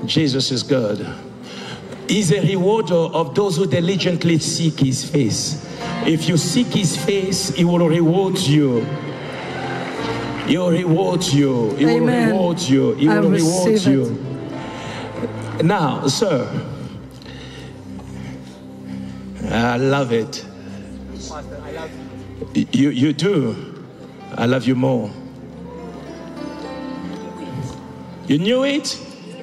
Jesus is good. He's a rewarder of those who diligently seek his face. If you seek his face, he will reward you. He will reward you. He will reward you. He will reward you. Now, sir, I love it. I love you. You do. I love you more. You knew it?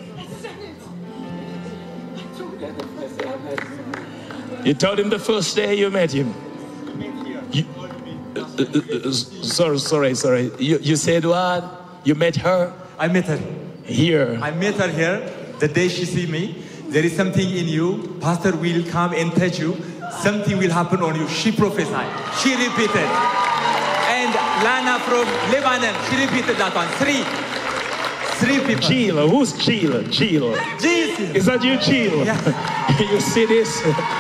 You told him the first day you met him. Sorry. You said what? You met her? I met her here. I met her here. The day she see me, there is something in you. Pastor will come and touch you. Something will happen on you. She prophesied. She repeated. And Lana from Lebanon, she repeated that one. Three people. Jill, who's Jill? Jill. Jesus. Is that you, Jill? Yeah. You see this?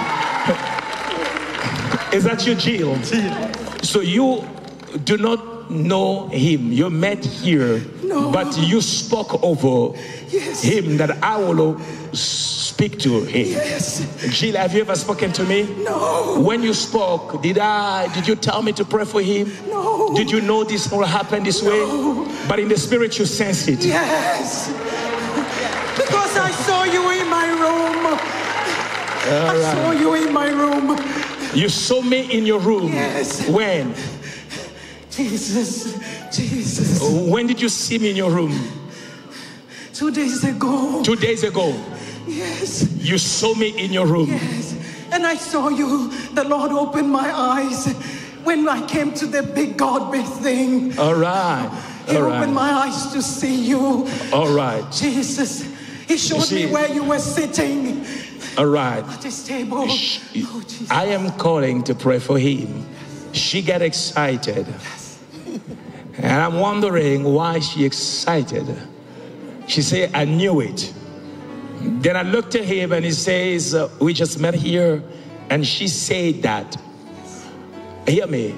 Is that you, Jill? Jill. So you do not know him. You met here, but you spoke over him that I will speak to him. Yes. Jill, have you ever spoken to me? No. When you spoke, did you tell me to pray for him? No. Did you know this will happen this way? But in the spirit you sense it. Yes. Because I saw you in my room. I saw you in my room. You saw me in your room. Yes. When? Jesus. When did you see me in your room? 2 days ago. 2 days ago. Yes. You saw me in your room. Yes. And I saw you. The Lord opened my eyes when I came to the big God big thing. All right. He opened my eyes to see you. All right. Jesus. He showed me where you were sitting. All right. At this table. Oh, Jesus. I am calling to pray for him. She got excited. And I'm wondering why she excited. She said, I knew it. Then I looked at him and he says, we just met here. And she said that. Hear me.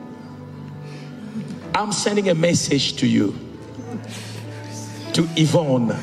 I'm sending a message to you. To Yvonne.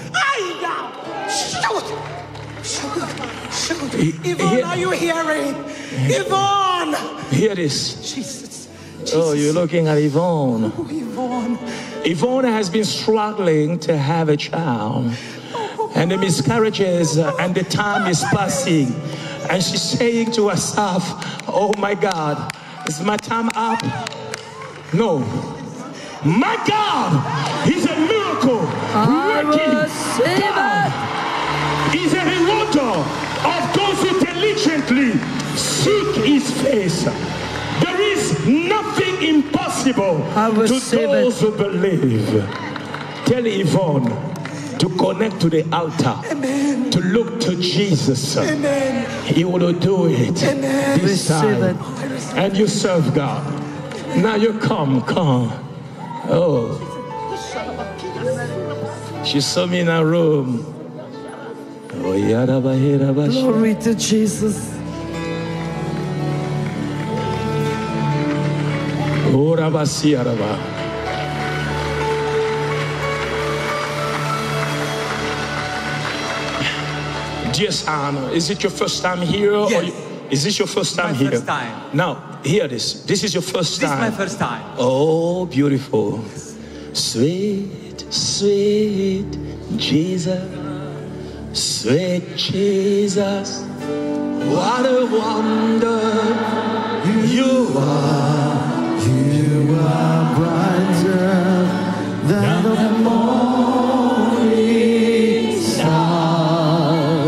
Shoot. Yvonne, are you hearing? Yvonne! Hear this. Jesus. Oh, you're looking at Yvonne. Oh, Yvonne. Yvonne has been struggling to have a child. And the miscarriages and the time is passing. And she's saying to herself, oh my God, is my time up? No. My God, he's a miracle working God. He's a rewarder of those who diligently seek his face. There is nothing impossible to those who believe. Tell Yvonne to connect to the altar. Amen. To look to Jesus. Amen. He will do it. Amen. This time. And you serve God. Now you come. Oh. She saw me in her room. Oh, glory to Jesus. Oh, Rabasiaraba. Dear son, is it your first time here? Yes. Or is this your first time here? First time. Now, hear this. This is your first time. This is my first time. Oh, beautiful. Sweet, sweet Jesus. Sweet Jesus. What a wonder you are. You are brighter than the morning star.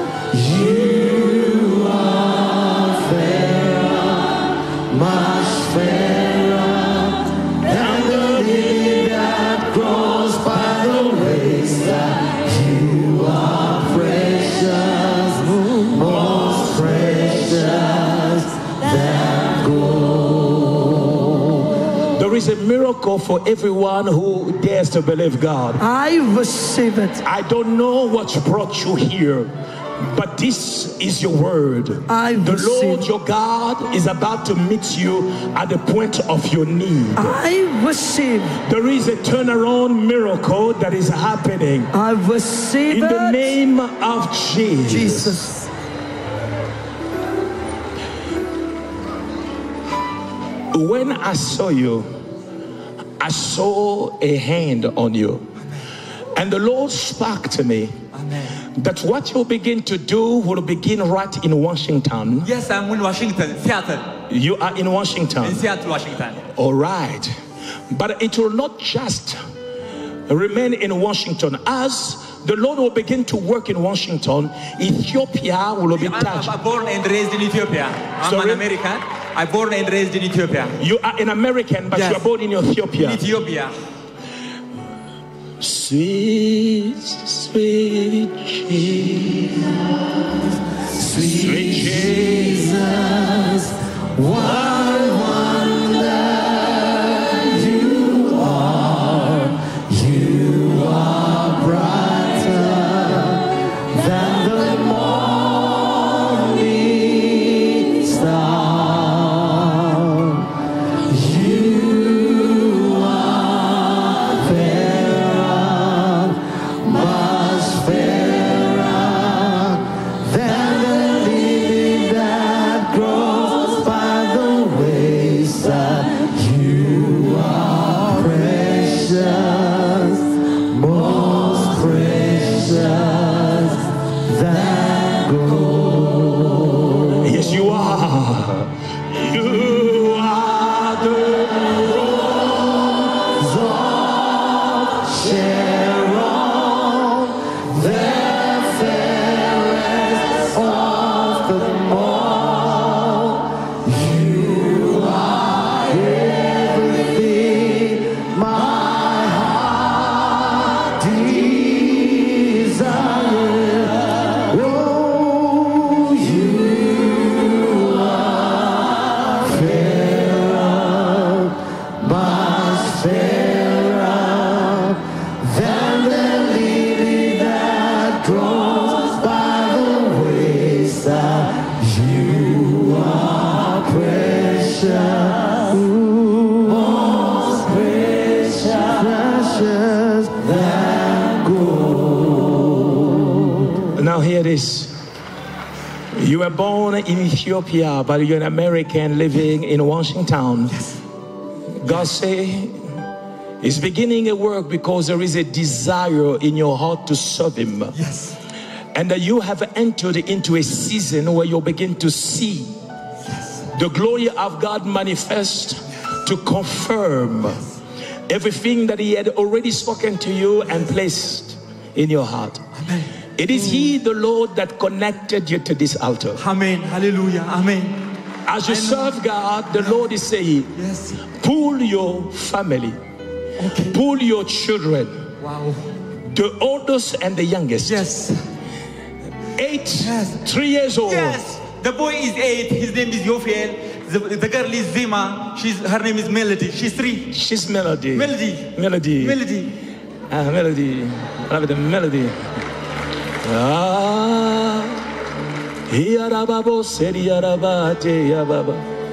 You are fairer, much fairer than the lily that grows by the wayside. You are precious, most precious than gold. There is a miracle for everyone who dares to believe God. I receive it. I don't know what brought you here, But this is your word. The Lord your God is about to meet you at the point of your need. I receive. There is a turnaround miracle that is happening. I receive in the name of Jesus. Jesus. When I saw you, I saw a hand on you. And the Lord spoke to me. Amen. That what you'll begin to do will begin right in Washington. Yes, I'm in Washington, Seattle. You are in Washington. In Seattle, Washington. All right. But it will not just remain in Washington. As the Lord will begin to work in Washington, Ethiopia will be touched. I'm born and raised in Ethiopia. I'm an American. I'm born and raised in Ethiopia. You are an American, but yes. you are born in Ethiopia. In Ethiopia. Sweet, sweet Jesus, sweet Jesus, what a wonder you are. You are brighter than the morning star. You are fairer, much fairer than the lily that grows by the wayside. You are precious, most precious than gold. Yes, you are. You are the rose of Sharon, the fairest of them all. You are everything my heart desires. Oh, you are fairer, much fairer than the lily that grows by the wayside. You are precious, most precious than gold. Now hear this. You were born in Ethiopia, but you're an American living in Washington. Yes. God say He's beginning a work because there is a desire in your heart to serve Him. Yes. And that you have entered into a season where you'll begin to see the glory of God manifest to confirm everything that He had already spoken to you and placed in your heart. Amen. It is He, the Lord, that connected you to this altar. Amen. Hallelujah. Amen. As you serve God, the Lord is saying, Yes. pull your family, Okay. pull your children, Wow. the oldest and the youngest. Yes. 8, Yes. 3 years old. Yes. The boy is 8. His name is Yofiel. The girl is Zima. Her name is Melody. She's 3. She's Melody. Melody. Melody. Melody. Melody. I love the melody. Ah. Yarababo seri yarabate yababa.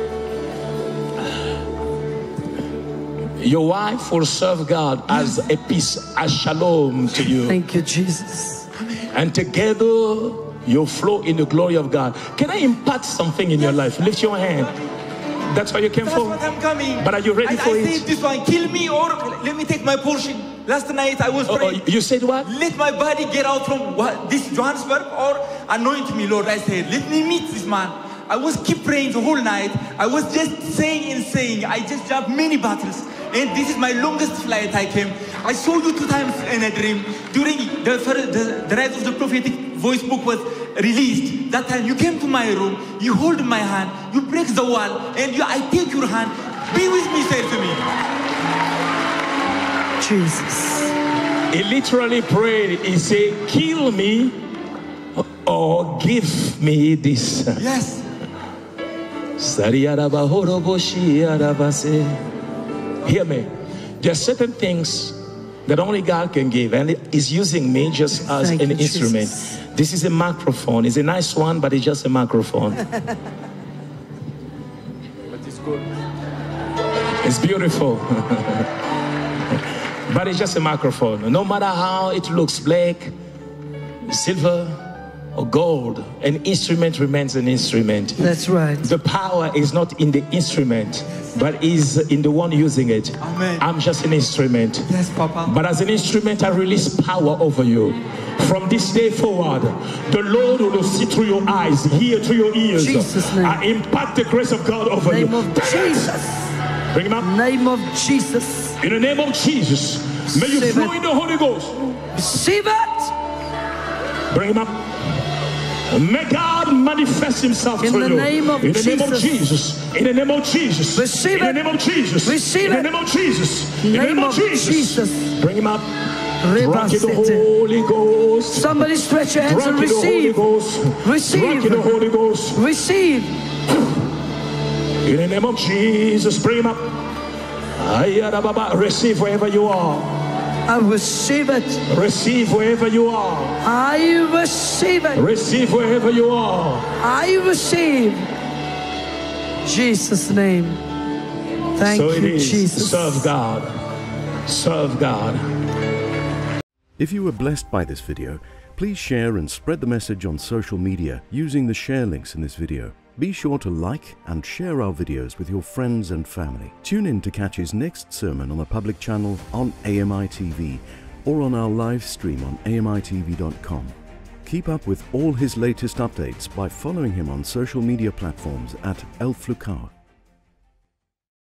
Your wife will serve God as a peace, as shalom to you. Thank you, Jesus. And together you flow in the glory of God. Can I impart something in your life? Lift your hand. That's what you came That's for? what I'm coming. But are you ready for I it? said this one, kill me or let me take my portion. Last night I was praying. You said what? Let my body get out from this Johannesburg or anoint me, Lord. I said, let me meet this man. I was keep praying the whole night. I was just saying and saying. I just jumped many battles. And this is my longest flight I came. I saw you 2 times in a dream. During the Rise of the Prophetic voice book was released. That time you came to my room, you hold my hand, you break the wall, and I take your hand. Be with me, say to me. Jesus. He literally prayed. He said, kill me or give me this. Yes. Hear me. There are certain things that only God can give, and He's using me just as Thank an you, instrument. Jesus. This is a microphone. It's a nice one, but it's just a microphone. But it's good. It's beautiful. But it's just a microphone. No matter how it looks, black, silver, or gold, an instrument remains an instrument. That's right. The power is not in the instrument, but is in the one using it. Amen. I'm just an instrument. Yes, Papa. But as an instrument, I release power over you. From this day forward, the Lord will see through your eyes, hear through your ears. Jesus' name. I impart the grace of God over Name you. of Jesus. Bring him up. Name of Jesus. In the name of Jesus, may you Receive flow it. in the Holy Ghost. Receive it. Bring him up. May God manifest himself In through the you. name of In the name of Jesus. Jesus. In the name of Jesus. Receive In the it. name of Jesus. Receive In the it. name of Jesus. In the Name of Jesus. Bring him up. Reba Drunk in the City. Holy Ghost. Somebody stretch your hands Drunk and in the Holy receive. Ghost. Receive. Drunk in the Holy Ghost. Receive. In the name of Jesus. Bring him up. Ayada Baba. Receive wherever you are. I receive it. Receive wherever you are. I receive it. Receive wherever you are. I receive. Jesus' name. Thank So it you, is. Jesus. Serve God. Serve God. If you were blessed by this video, please share and spread the message on social media using the share links in this video. Be sure to like and share our videos with your friends and family. Tune in to catch his next sermon on the public channel on AMI TV or on our live stream on AMITV.com. Keep up with all his latest updates by following him on social media platforms at Elf Lucas.